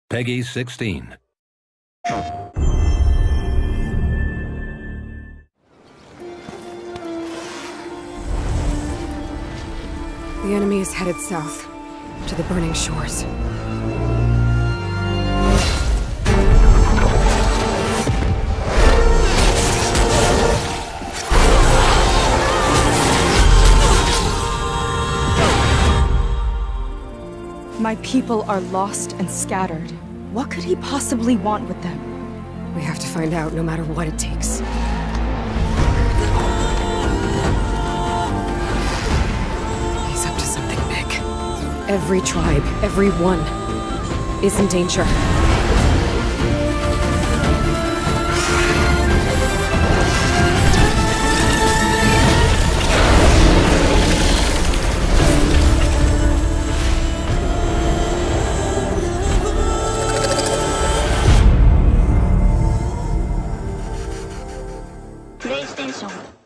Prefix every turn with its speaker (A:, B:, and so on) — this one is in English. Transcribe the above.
A: Peggy 16.
B: The enemy is headed south, to the burning shores.
C: My people are lost and scattered. What could he possibly want with them?
B: We have to find out, no matter what it takes. He's up to something big. Every tribe, every one, is in danger.
D: PlayStation